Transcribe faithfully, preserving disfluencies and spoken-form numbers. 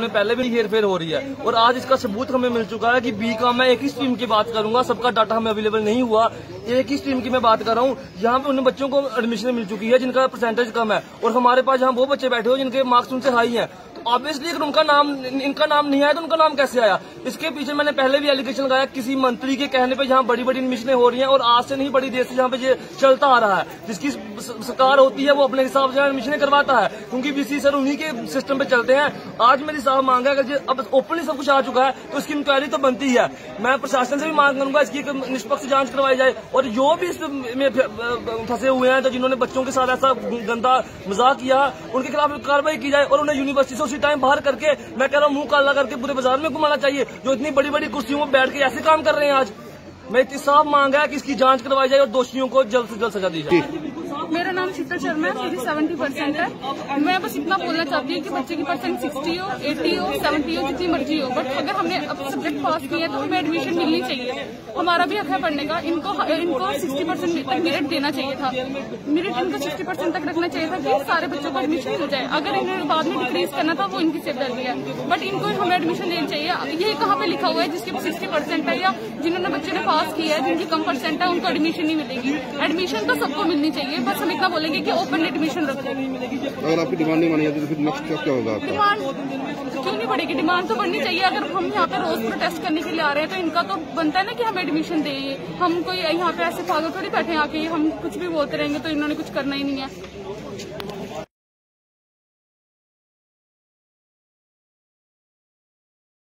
में पहले भी हेर फेर हो रही है और आज इसका सबूत हमें मिल चुका है कि बी कॉम मैं एक ही स्ट्रीम की बात करूंगा, सबका डाटा हमें अवेलेबल नहीं हुआ, एक ही स्ट्रीम की मैं बात कर रहा हूँ। यहाँ पे उन बच्चों को एडमिशन मिल चुकी है जिनका परसेंटेज कम है और हमारे पास यहाँ वो बच्चे बैठे हो जिनके मार्क्स उनसे हाई हैं। ऑब्वियसली अगर उनका नाम इनका नाम नहीं आया तो उनका नाम कैसे आया? इसके पीछे मैंने पहले भी एलिगेशन लगाया किसी मंत्री के कहने पे जहाँ बड़ी बड़ी एडमिशनें हो रही हैं और आज से नहीं बड़ी देर से जहाँ पे ये चलता आ रहा है, जिसकी सरकार होती है वो अपने हिसाब से एडमिशनें करवाता है क्योंकि बीसी सर उन्हीं के सिस्टम पे चलते हैं। आज मेरी साहब मांग है अगर अब ओपनली सब कुछ आ चुका है तो इसकी इंक्वायरी तो बनती है। मैं प्रशासन से भी मांग करूंगा इसकी निष्पक्ष जांच करवाई जाए और जो भी इसमें फंसे हुए हैं तो जिन्होंने बच्चों के साथ ऐसा गंदा मजाक किया उनके खिलाफ कार्रवाई की जाए और उन्हें यूनिवर्सिटी से उसी टाइम बाहर करके मैं कह रहा हूँ मुंह काला करके पूरे बाजार में घुमाना चाहिए जो इतनी बड़ी बड़ी कुर्सियों में बैठ के ऐसे काम कर रहे हैं। आज मैं इतनी साफ मांग है कि इसकी जांच करवाई जाए और दोषियों को जल्द से जल्द सजा दी जाए। मेरा नाम शीतल शर्मा है, मेरी सेवेंटी परसेंट है। मैं बस इतना बोलना चाहती हूँ कि बच्चे की परसेंट सिक्सटी हो, एटी हो, सेवेंटी हो, जितनी मर्जी हो, बट अगर हमने अब सब्जेक्ट पास किया है तो हमें एडमिशन मिलनी चाहिए। हमारा भी हक है पढ़ने का। इनको इनको सिक्सटी परसेंट तक मेरिट देना चाहिए था, मेरिट इनको सिक्सटी परसेंट तक रखना चाहिए था कि सारे बच्चों को एडमिशन मिल जाए। अगर इन्हें बाद में डिक्रीज करना था वो इनकी सिरदर्दी है, बट इनको हमें एडमिशन लेनी चाहिए। ये कहाँ पे लिखा हुआ है जिसके सिक्सटी परसेंट है या जिन्होंने बच्चे ने पास किया है जिनकी कम परसेंट है उनको एडमिशन नहीं मिलेगी? एडमिशन तो सबको मिलनी चाहिए, बस हम इतना बोलेंगे कि ओपन एडमिशन रखो। अगर आपकी डिमांड नहीं मानी जाती तो फिर नेक्स्ट स्टेप क्या होगा? डिमांड क्यों नहीं बढ़ेगी? डिमांड तो बढ़नी चाहिए। अगर हम यहाँ पे रोज प्रोटेस्ट करने के लिए आ रहे हैं तो इनका तो बनता है ना कि हमें एडमिशन दे। हम कोई यहाँ पे ऐसे पागल थोड़ी बैठे आके हम कुछ भी बोलते रहेंगे तो इन्होंने कुछ करना ही नहीं है।